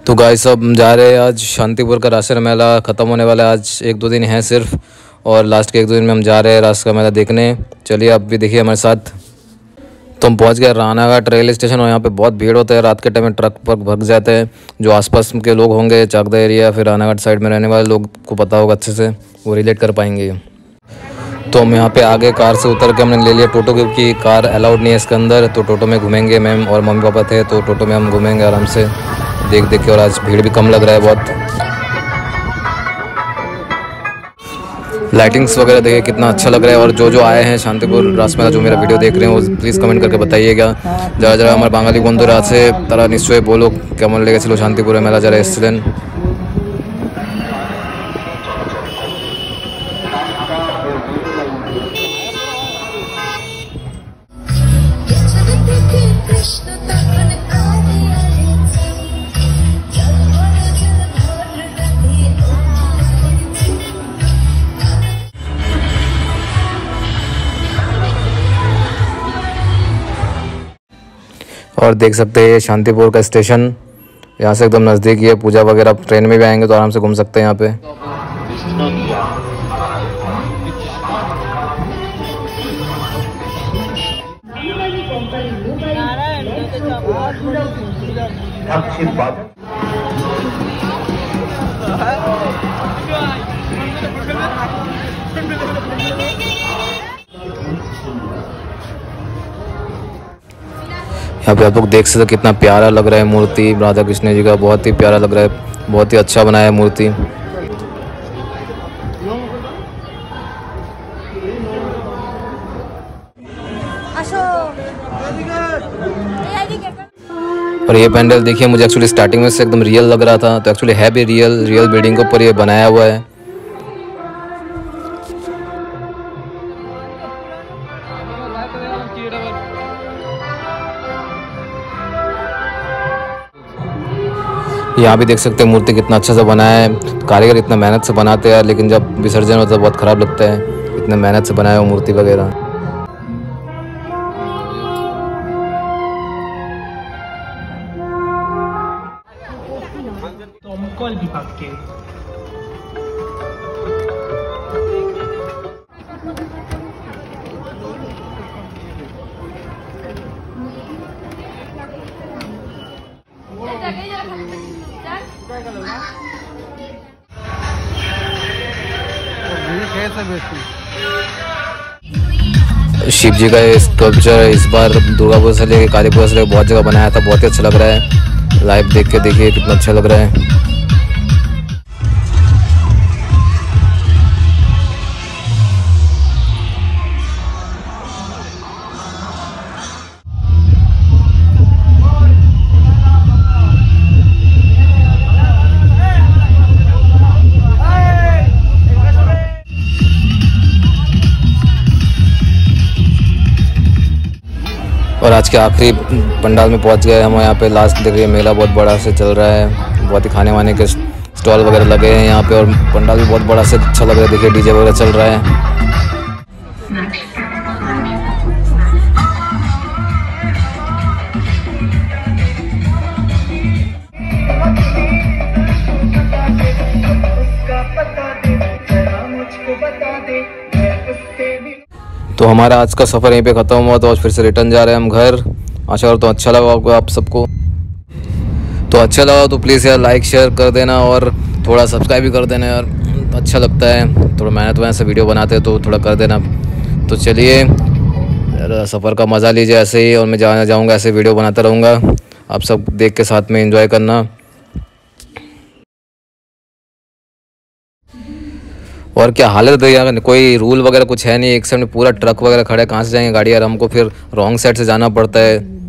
तो गाइस अब हम जा रहे हैं। आज शांतिपुर का रास का मेला ख़त्म होने वाला है। आज 1-2 दिन हैं सिर्फ, और लास्ट के 1-2 दिन में हम जा रहे हैं रास का मेला देखने। चलिए आप भी देखिए हमारे साथ। तो हम पहुंच गए रानाघाट रेलवे स्टेशन, और यहाँ पे बहुत भीड़ होता है रात के टाइम में। ट्रक पर भग जाते हैं। जो आसपास के लोग होंगे, चाकदा एरिया फिर रानाघाट साइड में रहने वाले लोग को पता होगा अच्छे से, वो रिलेट कर पाएंगे। तो हम यहाँ पे आगे कार से उतर के हमने ले लिया टोटो, क्योंकि कार अलाउड नहीं है इसके अंदर। तो टोटो में घूमेंगे, मैम और मम्मी पापा थे तो टोटो में हम घूमेंगे आराम से देख देख के। और आज भीड़ भी कम लग रहा है बहुत। लाइटिंग्स वगैरह देखिए कितना अच्छा लग रहा है। और जो आए हैं शांतिपुर रास मेला, जो मेरा वीडियो देख रहे हैं, वो प्लीज़ कमेंट करके बताइएगा। যারা আমার বাঙালি বন্ধুরা আছে তারা নিশ্চয়ই বলো কেমন লেগেছিল শান্তিপুরের মেলা যারা এসেছিলেন। और देख सकते हैं ये शांतिपुर का स्टेशन, यहाँ से एकदम नज़दीक ही है। पूजा वगैरह ट्रेन में भी आएंगे तो आराम से घूम सकते हैं यहाँ पे। यहाँ पे आप लोग देख सकते हो कितना प्यारा लग रहा है मूर्ति राधा कृष्ण जी का। बहुत ही प्यारा लग रहा है, बहुत ही अच्छा बनाया है मूर्ति। और ये पैंडल देखिए, मुझे एक्चुअली स्टार्टिंग में से एकदम रियल लग रहा था, तो एक्चुअली है भी रियल बिल्डिंग के ऊपर ये बनाया हुआ है। यहाँ भी देख सकते हैं मूर्ति कितना अच्छा सा बनाया है। कारीगर इतना मेहनत से बनाते हैं, लेकिन जब विसर्जन होता है बहुत ख़राब लगता है, इतने मेहनत से बनाया हुआ मूर्ति वगैरह। शिव जी का ये स्कल्पचर इस बार दुर्गा पूजा से लेकर काली पूजा से लेकर बहुत जगह बनाया था। बहुत ही अच्छा लग रहा है। लाइव देख के देखिए कितना अच्छा लग रहा है। और आज के आखिरी पंडाल में पहुंच गए हम। यहाँ पे लास्ट देख रहे हैं, मेला बहुत बड़ा से चल रहा है। बहुत ही खाने वाने के स्टॉल वगैरह लगे हैं यहाँ पे, और पंडाल भी बहुत बड़ा से अच्छा लग रहा है। देखिए डीजे वगैरह चल रहा है। तो हमारा आज का सफ़र यहीं पे ख़त्म हुआ, तो आज फिर से रिटर्न जा रहे हैं हम घर। आशा करता हूँ अच्छा लगा होगा आप सबको। तो अच्छा लगा तो प्लीज़ यार लाइक शेयर कर देना, और थोड़ा सब्सक्राइब भी कर देना यार, अच्छा लगता है। थोड़ा मेहनत से वीडियो बनाते हैं तो थोड़ा कर देना। तो चलिए सफ़र का मज़ा लीजिए ऐसे ही, और मैं जाऊँगा ऐसे वीडियो बनाता रहूँगा। आप सब देख के साथ में एंजॉय करना। और क्या हालत है यहाँ, कोई रूल वगैरह कुछ है नहीं। एक साइड में पूरा ट्रक वगैरह खड़ा है, कहाँ से जाएंगे गाड़ी यार। हमको फिर रॉन्ग साइड से जाना पड़ता है।